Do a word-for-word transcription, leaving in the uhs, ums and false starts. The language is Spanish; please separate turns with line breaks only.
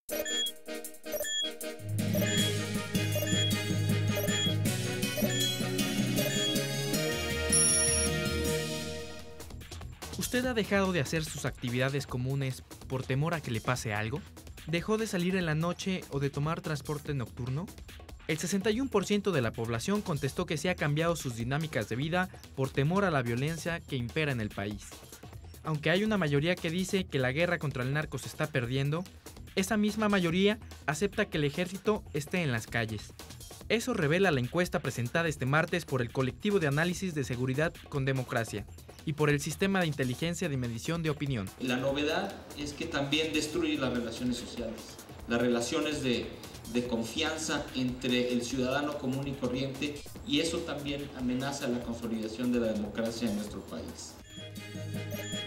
¿Usted ha dejado de hacer sus actividades comunes por temor a que le pase algo? ¿Dejó de salir en la noche o de tomar transporte nocturno? El sesenta y uno por ciento de la población contestó que se ha cambiado sus dinámicas de vida por temor a la violencia que impera en el país. Aunque hay una mayoría que dice que la guerra contra el narco se está perdiendo, esa misma mayoría acepta que el ejército esté en las calles. Eso revela la encuesta presentada este martes por el Colectivo de Análisis de Seguridad con Democracia y por el Sistema de Inteligencia de Medición de Opinión.
La novedad es que también destruye las relaciones sociales, las relaciones de, de confianza entre el ciudadano común y corriente, y eso también amenaza la consolidación de la democracia en nuestro país.